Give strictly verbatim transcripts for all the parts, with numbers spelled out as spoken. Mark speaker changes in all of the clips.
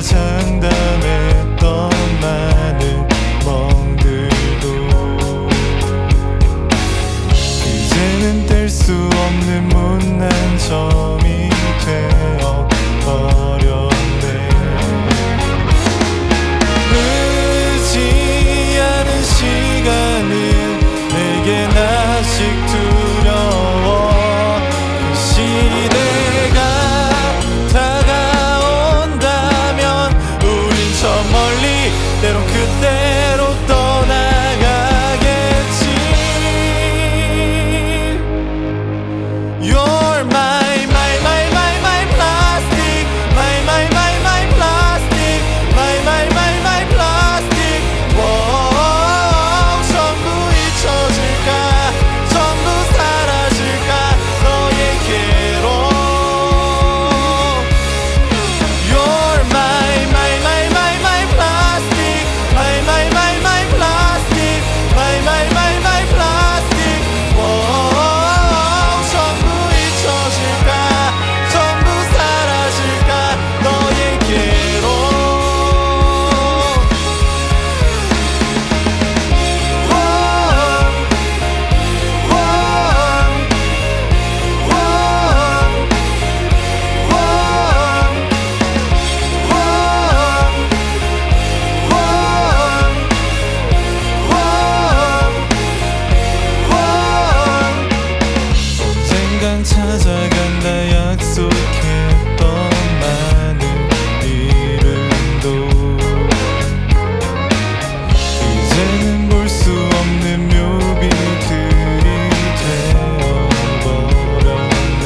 Speaker 1: 장담했던 많은 멍들도 이제는 뗄 수 없는 못난 점이 되어버렸네. 흐르지 않은 시간은 내겐 아직 두려워. 그 시대가 다가온다면 우린 저 멀리 때론 그때로 떠나가겠지. You're my, my, my, my, my plastic, my, my, my, my plastic, my, my, my, my plastic. Wow, 전부 잊혀질까, 전부 사라질까 너에게로. You're my, my, my, my, my plastic, my, my, my, my plastic, my, my, my, my plastic. Wow, 전부 잊혀질까, 전부 사라질까 너에게로. 언젠간 찾아간다 약속했던 많은 이름도 이제는 볼 수 없는 묘비들이 되어버렸네.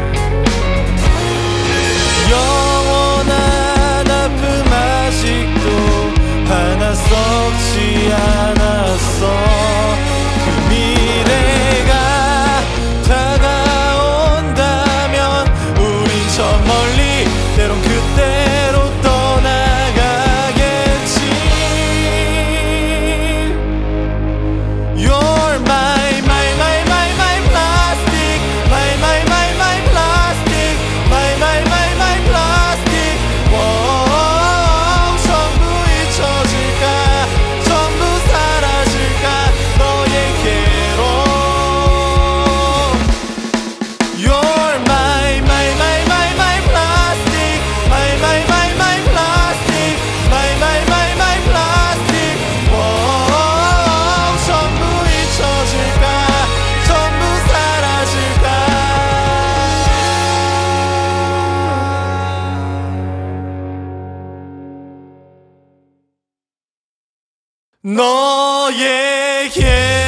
Speaker 1: 영원한 아픔 아직도 하나 썩지 않았어. 그 미래가 다가온다면 우린 저 멀리 때론 그때로 떠나가겠지. You're my, my, my, my, my plastic, my, my, my, my plastic, my, my, my, my plastic. Wow, 전부 잊혀질까, 전부 사라질까 너에게로. You're my, my, my, my, my plastic, my, my, my, my plastic, my, my, my, my plastic. Wow, 전부 잊혀질까, 전부 사라질까. 너에게